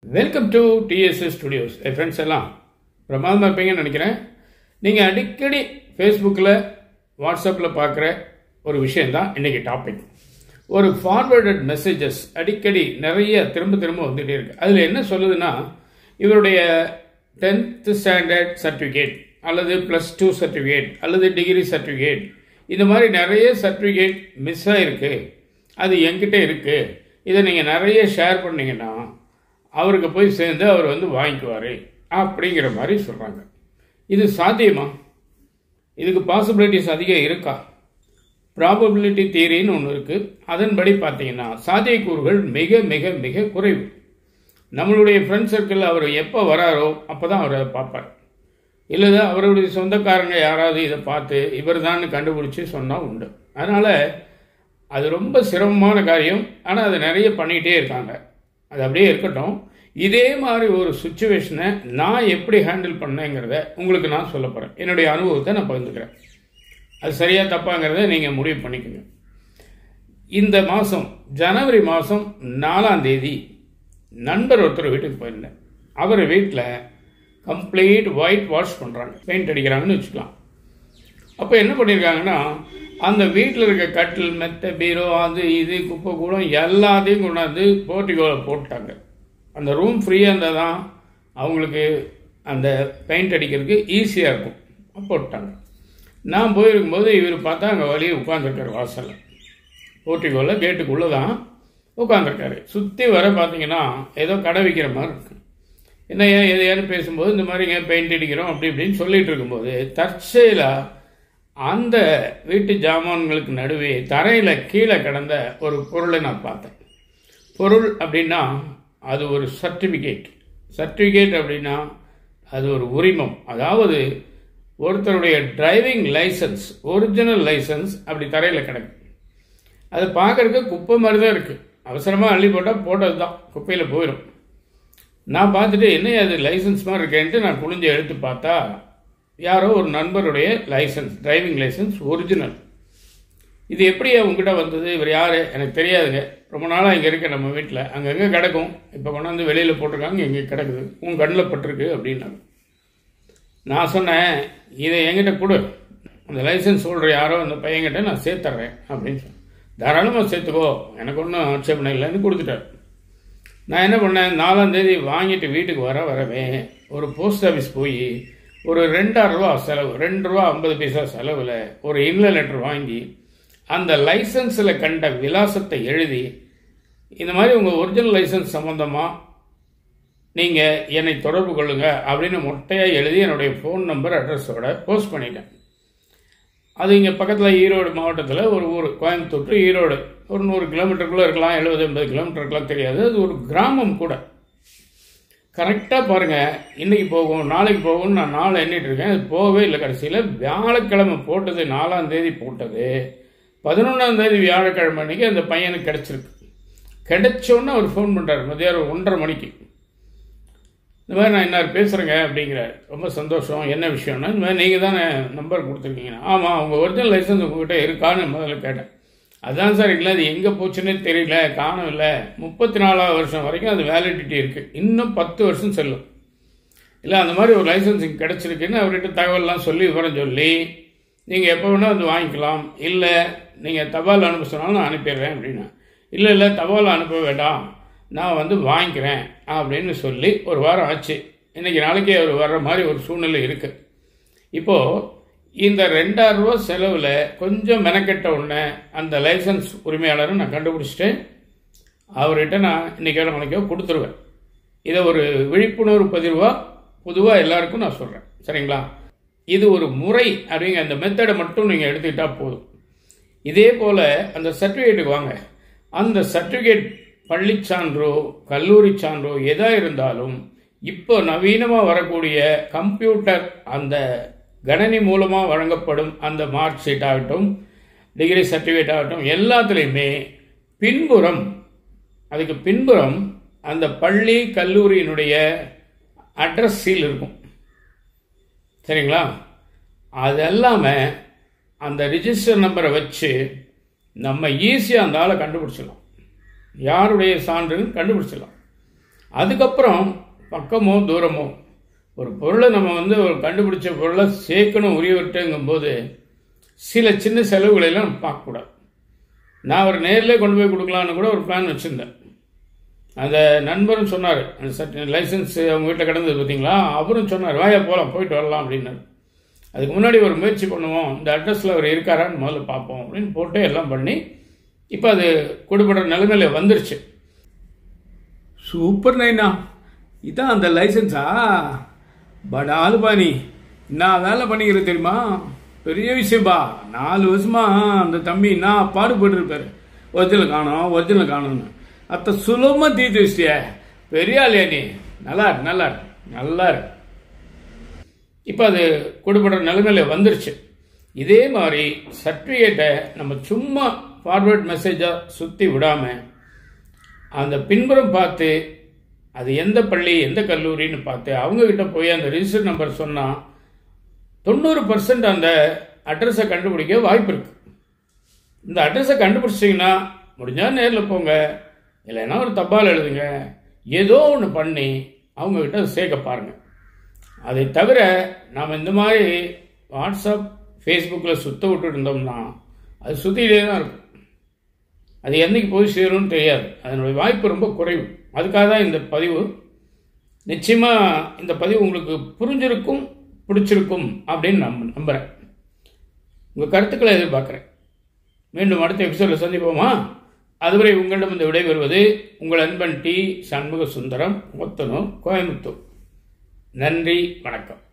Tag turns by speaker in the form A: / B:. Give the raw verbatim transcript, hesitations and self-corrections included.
A: Welcome to DSS studios. என் friends எல்லாம் பிரமாதமாக இருப்பீங்கன்னு நினைக்கிறேன். நீங்கள் அடிக்கடி ஃபேஸ்புக்கில் வாட்ஸ்அப்பில் பார்க்குற ஒரு விஷயந்தான் இன்றைக்கி டாபிக். ஒரு ஃபார்வர்டட் மெசேஜஸ் அடிக்கடி நிறைய திரும்ப திரும்ப வந்துகிட்டே இருக்குது. அதில் என்ன சொல்லுதுன்னா, இவருடைய டென்த்து ஸ்டாண்டர்ட் சர்டிஃபிகேட் அல்லது ப்ளஸ் டூ சர்டிஃபிகேட் அல்லது டிகிரி சர்டிஃபிகேட், இந்த மாதிரி நிறைய சர்டிஃபிகேட் மிஸ் ஆகிருக்கு, அது என்கிட்ட இருக்குது, இதை நீங்கள் நிறைய ஷேர் பண்ணிங்கன்னா அவருக்கு போய் சேர்ந்து அவர் வந்து வாங்கிக்குவார் அப்படிங்கிற மாதிரி சொல்கிறாங்க. இது சாத்தியமா? இதுக்கு பாசிபிலிட்டிஸ் அதிகம் இருக்கா? ப்ராபபிலிட்டி தியரின்னு ஒன்று இருக்குது. அதன்படி பார்த்தீங்கன்னா சாத்தியக்கூறுகள் மிக மிக மிக குறைவு. நம்மளுடைய ஃப்ரெண்ட் சர்க்கிள் அவர் எப்போ வராரோ அப்போ தான் அவர் அதை பார்ப்பார். இல்லை அவருடைய சொந்தக்காரங்க யாராவது இதை பார்த்து இவர் தான் கண்டுபிடிச்சி சொன்னால் உண்டு. அதனால் அது ரொம்ப சிரமமான காரியம். ஆனால் அதை நிறைய பண்ணிகிட்டே இருக்காங்க. அது அப்படியே இருக்கட்டும். இதே மாதிரி ஒரு சுச்சுவேஷனை நான் எப்படி ஹேண்டில் பண்ணேங்கிறத உங்களுக்கு நான் சொல்ல போகிறேன். என்னுடைய அனுபவத்தை நான் பகிர்ந்துக்கிறேன். அது சரியாக தப்பாங்கிறத நீங்கள் முடிவு பண்ணிக்கோங்க. இந்த மாதம் ஜனவரி மாதம் நாலாம் தேதி நண்பர் ஒருத்தர் வீட்டுக்கு போயிருந்தேன். அவர் வீட்டில் கம்ப்ளீட் ஒயிட் வாஷ் பண்ணுறாங்க, பெயிண்ட் அடிக்கிறாங்கன்னு வச்சுக்கலாம். அப்போ என்ன பண்ணியிருக்காங்கன்னா, அந்த வீட்டில் இருக்க கட்டில், மெத்த, பீரோ, அது இது குப்பை கூடம் எல்லாத்தையும் கொண்டாந்து போர்ட்டிகோவில் போட்டாங்க. அந்த ரூம் ஃப்ரீயாக இருந்தால் தான் அவங்களுக்கு அந்த பெயிண்ட் அடிக்கிறதுக்கு ஈஸியாக இருக்கும். போட்டாங்க. நான் போயிருக்கும்போது இவர் பார்த்தா அங்கே வழியே உட்காந்துருக்காரு வாசலில். போர்ட்டிகோவில் கேட்டுக்குள்ளே தான் உட்காந்துருக்காரு. சுற்றி வர பார்த்தீங்கன்னா ஏதோ கடை விற்கிற மாதிரி இருக்கு. என்ன ஏன் எதையானு பேசும்போது இந்த மாதிரிங்க பெயிண்ட் அடிக்கிறோம் அப்படி இப்படின்னு சொல்லிட்டு இருக்கும்போது தற்செயலாக அந்த வீட்டு ஜாமான்களுக்கு நடுவே தரையில் கீழே கிடந்த ஒரு பொருளை நான் பார்த்தேன். பொருள் அப்படின்னா அது ஒரு சர்டிஃபிகேட். சர்டிஃபிகேட் அப்படின்னா அது ஒரு உரிமம். அதாவது ஒருத்தருடைய டிரைவிங் லைசன்ஸ், ஒரிஜினல் லைசன்ஸ் அப்படி தரையில் கிடக்கு. அது பார்க்குறதுக்கு குப்பை மாதிரி தான் இருக்குது. அவசரமாக அள்ளி போட்டால் போட்டது தான் குப்பையில் போயிடும். நான் பார்த்துட்டு என்ன அது லைசன்ஸ் மாதிரி இருக்கேன்ட்டு நான் குனிஞ்சு எடுத்து பார்த்தா யாரோ ஒரு நண்பருடைய லைசன்ஸ், டிரைவிங் லைசன்ஸ் ஒரிஜினல். இது எப்படி உங்ககிட்ட வந்தது? இவர் யார் எனக்கு தெரியாதுங்க. ரொம்ப நாளாக இங்கே இருக்க நம்ம வீட்டில் அங்கங்கே கிடக்கும். இப்போ கொண்டாந்து வெளியில் போட்டிருக்காங்க, இங்கே கிடக்குது, உங்கள் கண்ணில் பட்டிருக்கு அப்படின்னாங்க. நான் சொன்னேன், இதை என்கிட்ட கொடு, அந்த லைசன்ஸ் சொல்கிற யாரோ அந்த பையன்கிட்ட நான் சேர்த்துட்றேன் அப்படின்னு சொன்னேன். தாராளமாக சேர்த்துக்கோ, எனக்கு ஒன்றும் ஆட்சேபனை இல்லைன்னு கொடுத்துட்டார். நான் என்ன பண்ணேன், நாலாம் தேதி வாங்கிட்டு வீட்டுக்கு வர வரவே ஒரு போஸ்ட் ஆஃபீஸ் போய் ஒரு ரெண்டாயிரம் ரூபா செலவு, ரெண்டு ரூபா ஐம்பது பைசா செலவில் ஒரு இன்ல லெட்டர் வாங்கி அந்த லைசன்ஸில் கண்ட விலாசத்தை எழுதி, இந்த மாதிரி உங்கள் ஒரிஜினல் லைசன்ஸ் சம்மந்தமாக நீங்கள் என்னை தொடர்பு கொள்ளுங்க அப்படின்னு மொட்டையாக எழுதி என்னுடைய ஃபோன் நம்பர் அட்ரஸோட போஸ்ட் பண்ணிட்டேன். அது இங்கே பக்கத்தில் ஈரோடு மாவட்டத்தில் ஒரு ஊர், கோயம்புத்தூர் டு ஈரோடு ஒரு நூறு கிலோமீட்டருக்குள்ளே இருக்கலாம், எழுபது எண்பது கிலோமீட்டருக்குலாம் தெரியாது. அது ஒரு கிராமம் கூட. கரெக்டாக பாருங்கள், இன்றைக்கி போகும் நாளைக்கு போகும்னு நான் நாளை எண்ணிட்டு இருக்கேன். அது போகவே இல்லை. கடைசியில் வியாழக்கிழமை போட்டது, நாலாம் தேதி போட்டது, பதினொன்றாம் தேதி வியாழக்கிழமை அன்றைக்கி அந்த பையனுக்கு கிடச்சிருக்கு. கிடைச்சோன்னு அவர் ஃபோன் பண்ணுறாரு மதியானம் ஒன்றரை மணிக்கு. இந்த மாதிரி நான் என்ன பேசுகிறேங்க அப்படிங்கிறார். ரொம்ப சந்தோஷம். என்ன விஷயம்னா, இந்த மாதிரி நீங்கள் தானே நம்பர் கொடுத்துருக்கீங்கன்னா. ஆமாம், உங்கள் ஒரிஜினல் லைசன்ஸ் உங்கள்கிட்ட இருக்கான்னு முதல்ல கேட்டேன். அதுதான் சார், இல்லை அது எங்கே போச்சுன்னே தெரியல, காணும் இல்லை, முப்பத்தி நாலாவது வருஷம் வரைக்கும் அது வேலிடிட்டி இருக்குது, இன்னும் பத்து வருஷம் செல்லும். இல்லை அந்த மாதிரி ஒரு லைசன்ஸ் இங்கே கிடச்சிருக்குன்னு அவர்கிட்ட தகவல்லாம் சொல்லி விவரம் சொல்லி நீங்கள் எப்போ வேணால் வந்து வாங்கிக்கலாம், இல்லை நீங்கள் தபால் அனுப்ப சொன்னாலும் நான் அனுப்பிடுறேன் அப்படின்னா. இல்லை இல்லை தபால் அனுப்ப வேண்டாம், நான் வந்து வாங்கிக்கிறேன் அப்படின்னு சொல்லி ஒரு வாரம் ஆச்சு. இன்றைக்கி நாளைக்கே அவர் வர்ற மாதிரி ஒரு சூழ்நிலை இருக்குது. இப்போது இந்த ரெண்டாயிரம் ரூபா செலவில் கொஞ்சம் மெனக்கெட்ட உடனே அந்த லைசன்ஸ் உரிமையாளரை நான் கண்டுபிடிச்சிட்டேன். அவர்கிட்ட நான் இன்றைக்கி நாளைக்கோ கொடுத்துருவேன். இதை ஒரு விழிப்புணர்வு பதிவாக பொதுவாக எல்லாருக்கும் நான் சொல்கிறேன். சரிங்களா? இது ஒரு முறை அப்படிங்கிற அந்த மெத்தடை மட்டும் நீங்கள் எடுத்துக்கிட்டால் போதும். இதே போல் அந்த சர்டிஃபிகேட்டுக்கு வாங்க. அந்த சர்டிஃபிகேட் பள்ளி சான்றோ கல்லூரி சான்றோ எதாக இருந்தாலும் இப்போ நவீனமாக வரக்கூடிய கம்ப்யூட்டர் அந்த கணனி மூலமாக வழங்கப்படும் அந்த மார்க் ஷீட் ஆகட்டும், டிகிரி சர்டிஃபிகேட் ஆகட்டும், எல்லாத்துலேயுமே பின்புறம், அதுக்கு பின்புறம் அந்த பள்ளி கல்லூரியினுடைய அட்ரஸ் சீல் இருக்கும். சரிங்களா? அது எல்லாமே அந்த ரிஜிஸ்டர் நம்பரை வச்சு நம்ம ஈஸியாக அந்த ஆளை கண்டுபிடிச்சிடலாம். யாருடைய சான்றுன்னு கண்டுபிடிச்சிடலாம். அதுக்கப்புறம் பக்கமோ தூரமோ ஒரு பொருளை நம்ம வந்து ஒரு கண்டுபிடிச்ச பொருளை சேர்க்கணும் உரியவர்கிட்டங்கும்போது சில சின்ன செலவுகளெல்லாம் நம்ம பார்க்கக்கூடாது. நான் ஒரு நேரில் கொண்டு போய் கொடுக்கலான்னு கூட ஒரு பிளான் வச்சுருந்தேன். அந்த நண்பரும் சொன்னார், அந்த சர்டி லைசன்ஸ் அவங்க வீட்டில் கிடந்தது பார்த்தீங்களா, அவரும் சொன்னார் வாயா போகலாம் போயிட்டு வரலாம் அப்படின்னாரு. அதுக்கு முன்னாடி ஒரு முயற்சி பண்ணுவோம், இந்த அட்ரஸில் அவர் இருக்காரான்னு முதல்ல பார்ப்போம் அப்படின்னு போட்டு எல்லாம் பண்ணி இப்போ அது கொடுப்படுற நிலைமையில வந்துருச்சு. சூப்பர் நைனா, இதான் அந்த லைசன்ஸா? பட் ஆளுப்பா நீ நான் வேலை பண்ணிக்கிறது தெரியுமா, பெரிய விஷயம்பா. நாலு வருஷமா அந்த தம்பி நான் பாடுபட்டுருப்பாரு, ஒரிஜினல் காணும் ஒரிஜினல் காணும்னு. அத்த சுலபமாக தீர்த்து வச்சிட்டிய, பெரிய ஆளியா நீ. நல்லா இருக்கு நல்லா இருக்கு நல்லா இருக்கு. இப்போ அது கொடுப்படுற நிலைமையில வந்துருச்சு. இதே மாதிரி சர்டிஃபிகேட்டை நம்ம சும்மா ஃபார்வர்ட் மெசேஜாக சுற்றி விடாமல் அந்த பின்புறம் பார்த்து அது எந்த பள்ளி எந்த கல்லூரின்னு பார்த்து அவங்கக்கிட்ட போய் அந்த ரிஜிஸ்டர் நம்பர் சொன்னால் தொண்ணூறு பர்சன்ட் அந்த அட்ரஸை கண்டுபிடிக்க வாய்ப்பு இருக்குது. இந்த அட்ரஸை கண்டுபிடிச்சிட்டிங்கன்னா முடிஞ்சால் நேரில் போங்க, இல்லைன்னா ஒரு தபால் எழுதுங்க, ஏதோ ஒன்று பண்ணி அவங்கக்கிட்ட சேர்க்க பாருங்கள். அதை தவிர நாம் இந்த மாதிரி வாட்ஸ்அப் ஃபேஸ்புக்கில் சுற்ற விட்டு இருந்தோம்னா அது சுற்றிக்கிட்டே தான் இருக்கும். அது என்றைக்கு போய் சேரும்னு தெரியாது, அதனுடைய வாய்ப்பு ரொம்ப குறைவு. அதுக்காக தான் இந்த பதிவு. நிச்சயமாக இந்த பதிவு உங்களுக்கு புரிஞ்சிருக்கும் பிடிச்சிருக்கும் அப்படின்னு நம்ப நம்புகிறேன். உங்கள் கருத்துக்களை எதிர்பார்க்குறேன். மீண்டும் அடுத்த எபிசோடில் சந்திப்போமா? அதுவரை உங்களிடம் இந்த விடைபெறுவது உங்கள் அன்பன் டி சண்முக சுந்தரம், ஒத்தனூர், கோயம்புத்தூர். நன்றி, வணக்கம்.